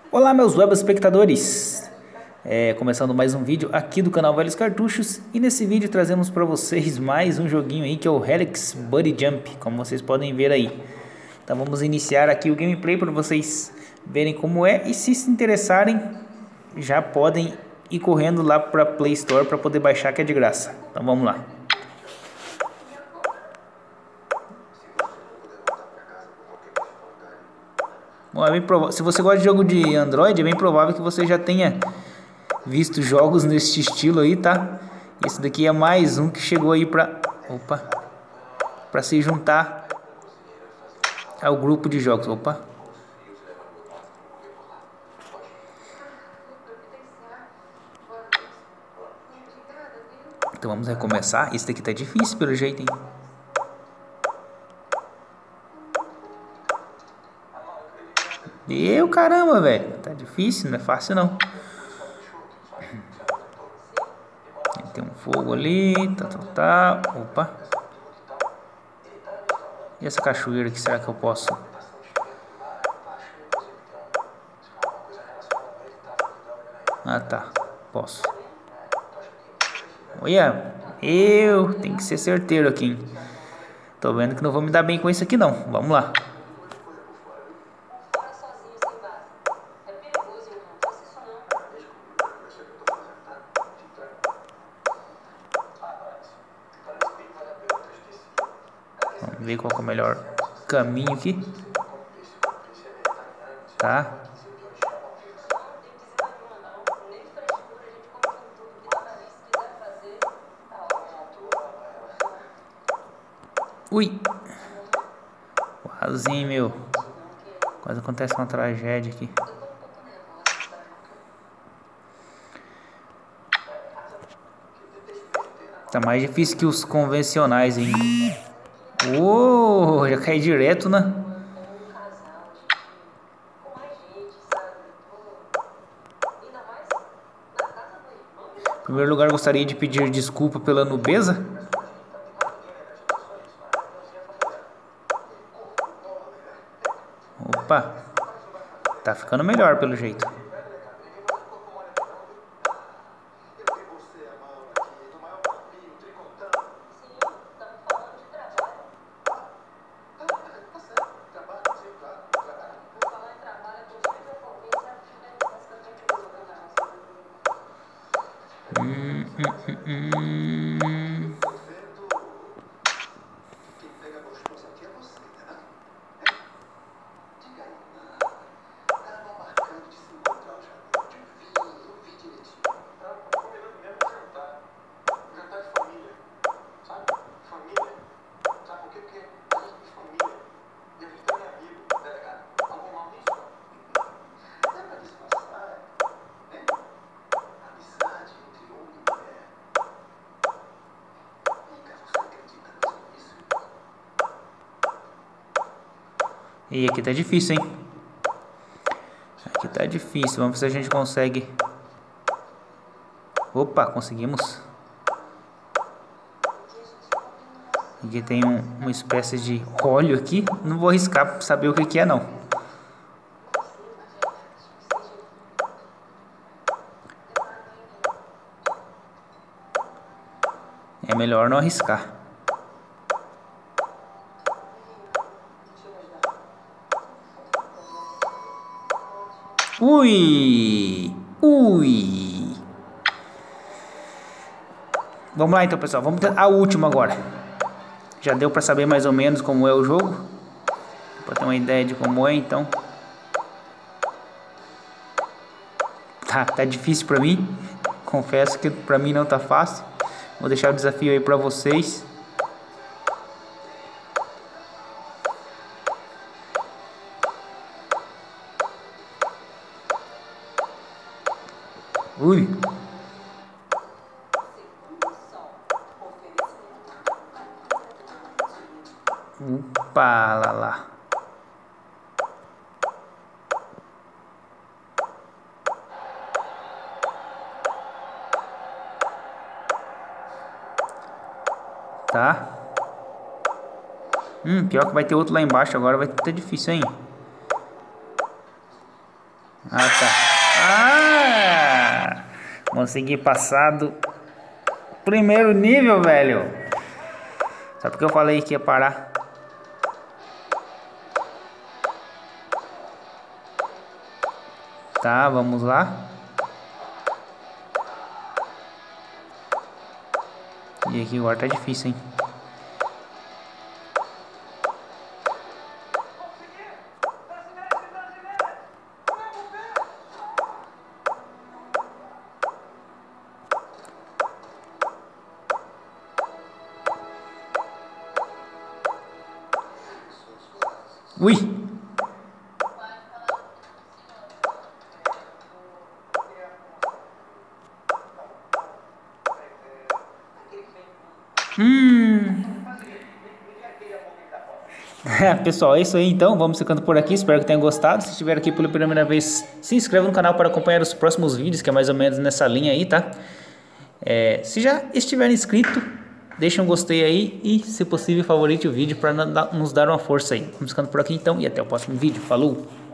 Olá, meus web espectadores, começando mais um vídeo aqui do canal Velhos Cartuchos. E nesse vídeo trazemos para vocês mais um joguinho aí que é o Helix Buddy Jump, como vocês podem ver aí. Então vamos iniciar aqui o gameplay para vocês verem como é. E se interessarem, já podem ir correndo lá para Play Store para poder baixar, que é de graça. Então vamos lá. Bom, se você gosta de jogo de Android, é bem provável que você já tenha visto jogos nesse estilo aí, tá? Esse daqui é mais um que chegou aí para se juntar ao grupo de jogos. Então vamos recomeçar. Esse daqui tá difícil pelo jeito, hein? Caramba, velho. Tá difícil, não é fácil não. Tem um fogo ali, tá. Opa. E essa cachoeira aqui, será que eu posso? Ah, tá. Posso. Olha, tem que ser certeiro aqui, hein? Tô vendo que não vou me dar bem com isso aqui não. Vamos lá. Vamos ver qual que é o melhor caminho aqui. Tá. Ui. Quase, hein, meu. Quase acontece uma tragédia aqui. Tá mais difícil que os convencionais, hein. Já caí direto, né? Em primeiro lugar, gostaria de pedir desculpa pela nubeza. Opa, tá ficando melhor pelo jeito. E aqui tá difícil, hein? Aqui tá difícil. Vamos ver se a gente consegue. Opa, conseguimos. Aqui tem uma espécie de óleo aqui. Não vou arriscar pra saber o que é, não. É melhor não arriscar. Ui! Vamos lá então, pessoal. Vamos a última agora. Já deu pra saber mais ou menos como é o jogo. Pra ter uma ideia de como é, então. Tá difícil pra mim. Confesso que pra mim não tá fácil. Vou deixar o desafio aí pra vocês. Ui! Opa, lá. Tá. Pior que vai ter outro lá embaixo agora, vai ter difícil, hein? Ah, tá. Ah! Consegui passar do primeiro nível, velho. Só porque eu falei que ia parar. Tá, vamos lá. E aqui agora tá difícil, hein? Ui! Pessoal, é isso aí então, vamos ficando por aqui, espero que tenham gostado. Se estiver aqui pela primeira vez, se inscreva no canal para acompanhar os próximos vídeos, que é mais ou menos nessa linha aí, tá? Se já estiver inscrito, deixa um gostei aí e, se possível, favorite o vídeo para nos dar uma força aí. Vamos ficando por aqui então e até o próximo vídeo. Falou!